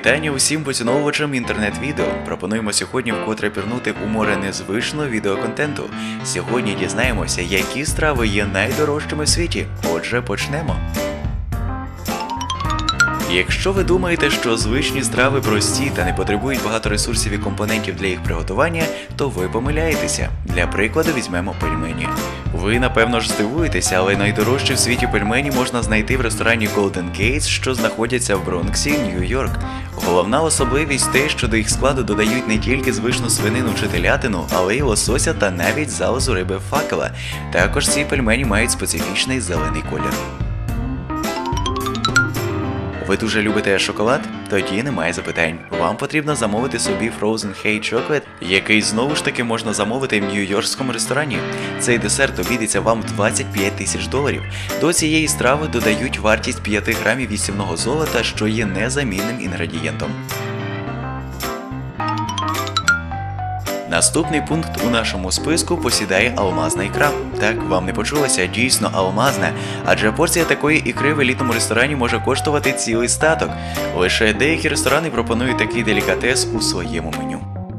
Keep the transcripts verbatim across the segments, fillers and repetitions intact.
Вітання усім поціновувачам інтернет-відео. Пропонуємо сьогодні вкотре пірнути у море незвичного відеоконтенту. Сьогодні дізнаємося, які страви є найдорожчими в світі. Отже, почнемо. Якщо ви думаєте, що звичні страви прості та не потребують багато ресурсів і компонентів для їх приготування, то ви помиляєтеся. Для прикладу візьмемо пельмені. Ви, напевно ж, здивуєтеся, але найдорожчі в світі пельмені можна знайти в ресторані Golden Gates, що знаходяться в Бронксі, Нью-Йорк. Головна особливість те, що до їх складу додають не тільки звичну свинину чи телятину, але й лосося та навіть залозу риби факела. Також ці пельмені мають специфічний зелений колір. Ви дуже любите шоколад? Тоді немає запитань. Вам потрібно замовити собі Frozen Hay Chocolate, який знову ж таки можна замовити в нью-йоркському ресторані. Цей десерт обійдеться вам в двадцять п'ять тисяч доларів. До цієї страви додають вартість п'ять грамів їстівного золота, що є незамінним інгредієнтом. Наступний пункт у нашому списку посідає алмазна ікра. Так, вам не почулося, дійсно алмазна, адже порція такої ікри в елітному ресторані може коштувати цілий статок. Лише деякі ресторани пропонують такий делікатес у своєму меню.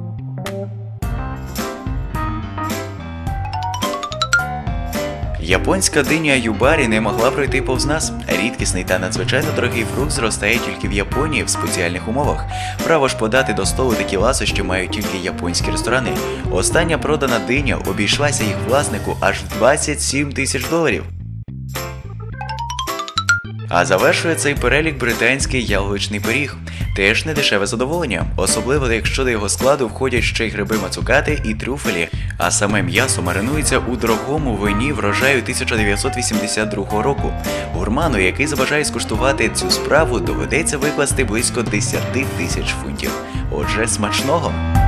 Японська диня юбарі не могла пройти повз нас. Рідкісний та надзвичайно дорогий фрукт зростає тільки в Японії в спеціальних умовах. Право ж подати до столу такі ласощі мають тільки японські ресторани. Остання продана диня обійшлася їх власнику аж в двадцять сім тисяч доларів. А завершує цей перелік британський яблучний пиріг. Теж не дешеве задоволення, особливо якщо до його складу входять ще й гриби мацукати і трюфелі, а саме м'ясо маринується у дорогому вині врожаю тисяча дев'ятсот вісімдесят другого року. Гурману, який забажає скуштувати цю справу, доведеться викласти близько десять тисяч фунтів. Отже, смачного!